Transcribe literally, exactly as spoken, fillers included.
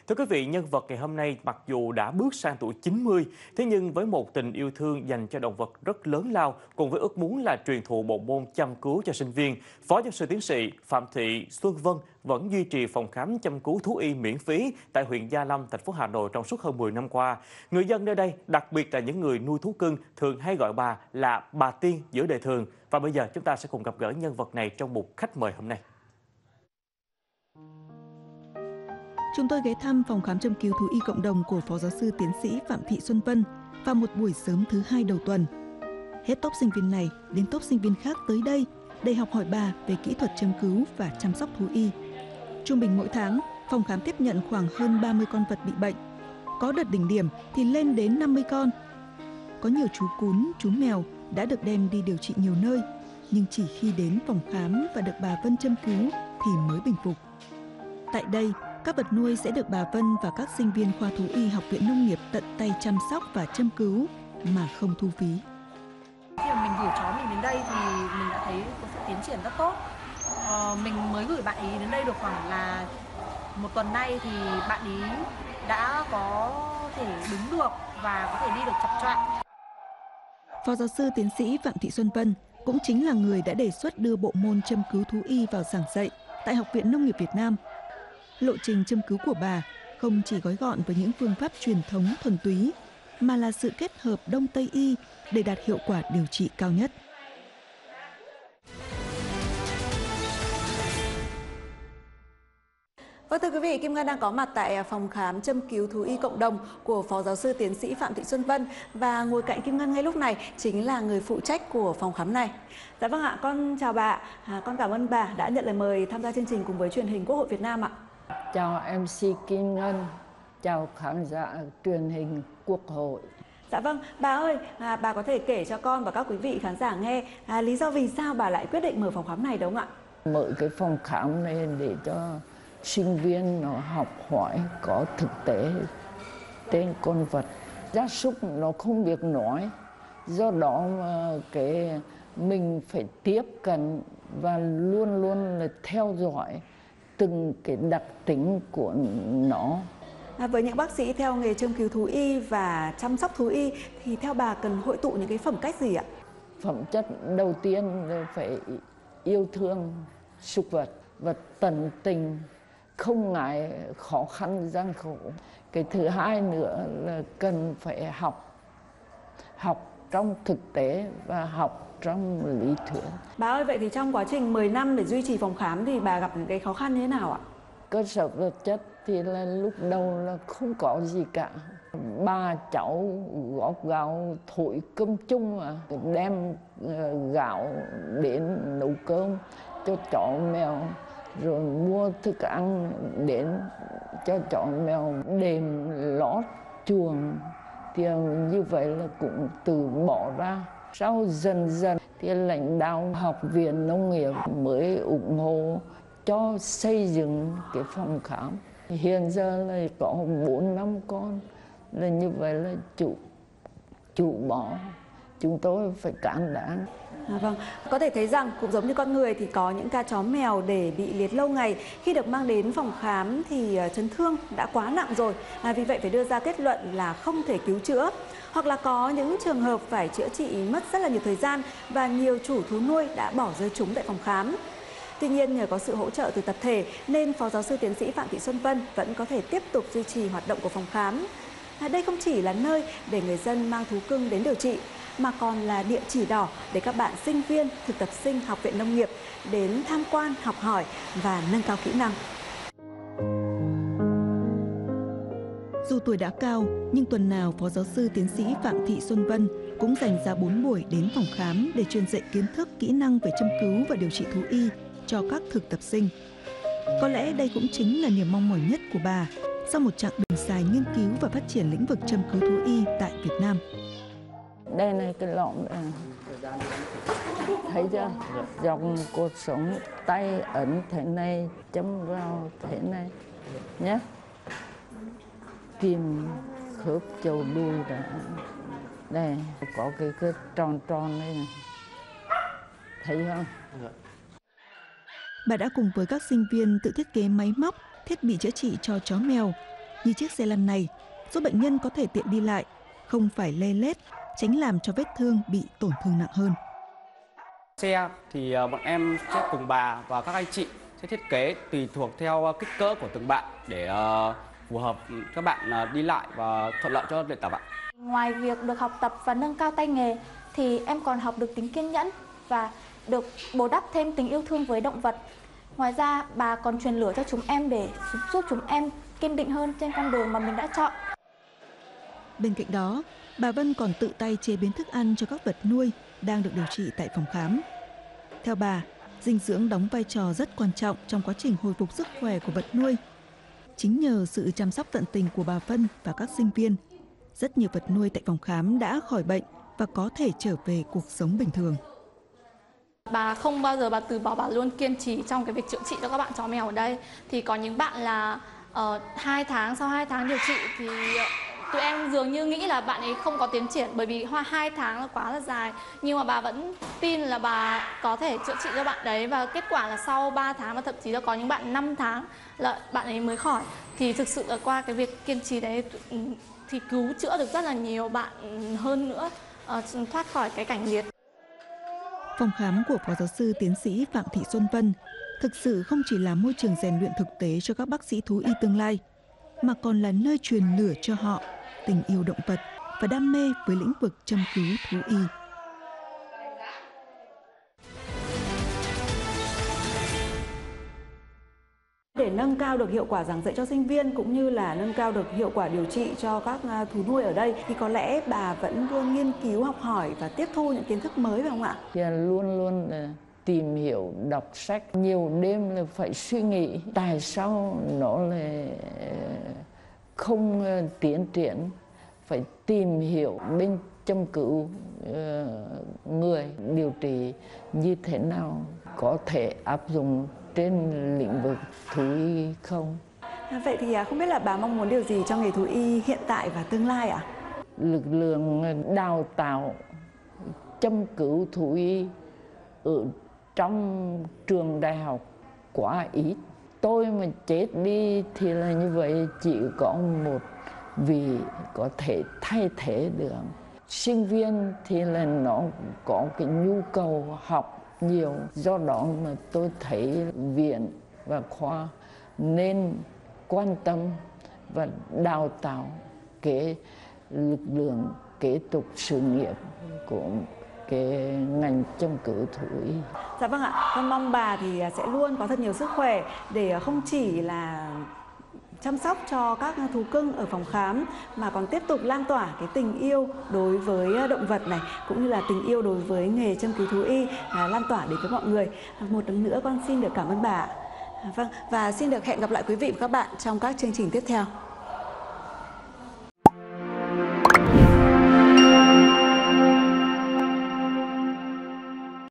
Thưa quý vị, nhân vật ngày hôm nay mặc dù đã bước sang tuổi chín mươi, thế nhưng với một tình yêu thương dành cho động vật rất lớn lao, cùng với ước muốn là truyền thụ bộ môn chăm cứu cho sinh viên, Phó giáo sư tiến sĩ Phạm Thị Xuân Vân vẫn duy trì phòng khám chăm cứu thú y miễn phí tại huyện Gia Lâm, thành phố Hà Nội trong suốt hơn mười năm qua. Người dân nơi đây, đặc biệt là những người nuôi thú cưng, thường hay gọi bà là bà Tiên giữa đời thường. Và bây giờ chúng ta sẽ cùng gặp gỡ nhân vật này trong mục khách mời hôm nay. Chúng tôi ghé thăm phòng khám châm cứu thú y cộng đồng của Phó giáo sư tiến sĩ Phạm Thị Xuân Vân vào một buổi sớm thứ hai đầu tuần. Hết tốp sinh viên này đến tốp sinh viên khác tới đây để học hỏi bà về kỹ thuật châm cứu và chăm sóc thú y. Trung bình mỗi tháng, phòng khám tiếp nhận khoảng hơn ba mươi con vật bị bệnh. Có đợt đỉnh điểm thì lên đến năm mươi con. Có nhiều chú cún, chú mèo đã được đem đi điều trị nhiều nơi, nhưng chỉ khi đến phòng khám và được bà Vân châm cứu thì mới bình phục. Tại đây, các vật nuôi sẽ được bà Vân và các sinh viên khoa thú y Học viện Nông nghiệp tận tay chăm sóc và châm cứu mà không thu phí. Khi mà mình gửi chó mình đến đây thì mình đã thấy có sự tiến triển rất tốt. Ờ, mình mới gửi bạn ý đến đây được khoảng là một tuần nay thì bạn ý đã có thể đứng được và có thể đi được chập choạng. Phó giáo sư tiến sĩ Phạm Thị Xuân Vân cũng chính là người đã đề xuất đưa bộ môn châm cứu thú y vào giảng dạy tại Học viện Nông nghiệp Việt Nam. Lộ trình châm cứu của bà không chỉ gói gọn với những phương pháp truyền thống thuần túy, mà là sự kết hợp Đông Tây y để đạt hiệu quả điều trị cao nhất. Vâng, thưa quý vị, Kim Ngân đang có mặt tại phòng khám châm cứu thú y cộng đồng của Phó giáo sư tiến sĩ Phạm Thị Xuân Vân, và ngồi cạnh Kim Ngân ngay lúc này chính là người phụ trách của phòng khám này. Dạ vâng ạ, con chào bà, à, con cảm ơn bà đã nhận lời mời tham gia chương trình cùng với truyền hình Quốc hội Việt Nam ạ. Chào em xê Kim Ngân, chào khán giả truyền hình Quốc hội. Dạ vâng, bà ơi, à, bà có thể kể cho con và các quý vị khán giả nghe à, lý do vì sao bà lại quyết định mở phòng khám này đúng không ạ? Mở cái phòng khám này để cho sinh viên nó học hỏi có thực tế trên con vật. Gia súc nó không biết nói, do đó mà cái mình phải tiếp cận và luôn luôn là theo dõi từng cái đặc tính của nó. À, với những bác sĩ theo nghề châm cứu thú y và chăm sóc thú y thì theo bà cần hội tụ những cái phẩm cách gì ạ? Phẩm chất đầu tiên là phải yêu thương súc vật và tận tình, không ngại khó khăn gian khổ. Cái thứ hai nữa là cần phải học, học trong thực tế và học trong lý thuyết. Bà ơi, vậy thì trong quá trình mười năm để duy trì phòng khám thì bà gặp những cái khó khăn như thế nào ạ? Cơ sở vật chất thì là lúc đầu là không có gì cả. Ba cháu góp gạo thổi cơm chung mà đem gạo đến nấu cơm cho chó mèo, rồi mua thức ăn đến cho chó mèo, đệm lót chuồng, thì như vậy là cũng từ bỏ ra. Sau dần dần thì lãnh đạo Học viện Nông nghiệp mới ủng hộ cho xây dựng cái phòng khám. Hiện giờ là có bốn năm con, là như vậy là chủ chủ bỏ, chúng tôi phải can đảm. À, vâng, có thể thấy rằng cũng giống như con người thì có những ca chó mèo để bị liệt lâu ngày, khi được mang đến phòng khám thì chấn thương đã quá nặng rồi, à, vì vậy phải đưa ra kết luận là không thể cứu chữa. Hoặc là có những trường hợp phải chữa trị mất rất là nhiều thời gian và nhiều chủ thú nuôi đã bỏ rơi chúng tại phòng khám. Tuy nhiên, nhờ có sự hỗ trợ từ tập thể nên Phó giáo sư tiến sĩ Phạm Thị Xuân Vân vẫn có thể tiếp tục duy trì hoạt động của phòng khám. À, đây không chỉ là nơi để người dân mang thú cưng đến điều trị, mà còn là địa chỉ đỏ để các bạn sinh viên, thực tập sinh Học viện Nông nghiệp đến tham quan, học hỏi và nâng cao kỹ năng. Dù tuổi đã cao, nhưng tuần nào Phó giáo sư tiến sĩ Phạm Thị Xuân Vân cũng dành ra bốn buổi đến phòng khám để truyền dạy kiến thức, kỹ năng về châm cứu và điều trị thú y cho các thực tập sinh. Có lẽ đây cũng chính là niềm mong mỏi nhất của bà sau một chặng đường dài nghiên cứu và phát triển lĩnh vực châm cứu thú y tại Việt Nam. Đây này, cái lọng này. Thấy chưa? Dòng cột sống, tay ấn thế này, châm vào thế này nhé. Tìm khớp chầu đuôi đã. Đây, có cái, cái tròn tròn đây này. Thấy không? Bà đã cùng với các sinh viên tự thiết kế máy móc, thiết bị chữa trị cho chó mèo. Như chiếc xe lăn này, giúp bệnh nhân có thể tiện đi lại, không phải lê lết, tránh làm cho vết thương bị tổn thương nặng hơn. Xe thì bọn em sẽ cùng bà và các anh chị sẽ thiết kế tùy thuộc theo kích cỡ của từng bạn để uh, phù hợp các bạn uh, đi lại và thuận lợi cho luyện tập ạ. Ngoài việc được học tập và nâng cao tay nghề thì em còn học được tính kiên nhẫn và được bù đắp thêm tình yêu thương với động vật. Ngoài ra bà còn truyền lửa cho chúng em để giúp chúng em kiên định hơn trên con đường mà mình đã chọn. Bên cạnh đó, bà Vân còn tự tay chế biến thức ăn cho các vật nuôi đang được điều trị tại phòng khám. Theo bà, dinh dưỡng đóng vai trò rất quan trọng trong quá trình hồi phục sức khỏe của vật nuôi. Chính nhờ sự chăm sóc tận tình của bà Vân và các sinh viên, rất nhiều vật nuôi tại phòng khám đã khỏi bệnh và có thể trở về cuộc sống bình thường. Bà không bao giờ bà từ bỏ, bà luôn kiên trì trong cái việc chữa trị cho các bạn chó mèo ở đây. Thì có những bạn là uh, hai tháng, sau hai tháng điều trị thì tụi em dường như nghĩ là bạn ấy không có tiến triển bởi vì hai tháng là quá là dài. Nhưng mà bà vẫn tin là bà có thể chữa trị cho bạn đấy, và kết quả là sau ba tháng và thậm chí là có những bạn năm tháng là bạn ấy mới khỏi. Thì thực sự là qua cái việc kiên trì đấy thì cứu chữa được rất là nhiều bạn hơn nữa, uh, thoát khỏi cái cảnh liệt. Phòng khám của Phó Giáo sư Tiến sĩ Phạm Thị Xuân Vân thực sự không chỉ là môi trường rèn luyện thực tế cho các bác sĩ thú y tương lai, mà còn là nơi truyền lửa cho họ tình yêu động vật và đam mê với lĩnh vực chăm cứu thú y. Để nâng cao được hiệu quả giảng dạy cho sinh viên cũng như là nâng cao được hiệu quả điều trị cho các thú nuôi ở đây thì có lẽ bà vẫn luôn nghiên cứu, học hỏi và tiếp thu những kiến thức mới phải không ạ? Luôn luôn tìm hiểu, đọc sách, nhiều đêm là phải suy nghĩ tại sao nó là không tiến triển, phải tìm hiểu bên chăm cứu người, điều trị như thế nào có thể áp dụng trên lĩnh vực thú y không. À, vậy thì không biết là bà mong muốn điều gì trong nghề thú y hiện tại và tương lai ạ? Lực lượng đào tạo chăm cứu thú y ở trong trường đại học quá ít. Tôi mà chết đi thì là như vậy, chỉ có một vị có thể thay thế được. Sinh viên thì là nó có cái nhu cầu học nhiều, do đó mà tôi thấy viện và khoa nên quan tâm và đào tạo cái lực lượng kế tục sự nghiệp của cái ngành chăm cứu thú y. Dạ vâng ạ, con mong bà thì sẽ luôn có thật nhiều sức khỏe để không chỉ là chăm sóc cho các thú cưng ở phòng khám mà còn tiếp tục lan tỏa cái tình yêu đối với động vật này, cũng như là tình yêu đối với nghề chăm cứu thú y lan tỏa đến với mọi người. Một lần nữa con xin được cảm ơn bà. Vâng, và xin được hẹn gặp lại quý vị và các bạn trong các chương trình tiếp theo.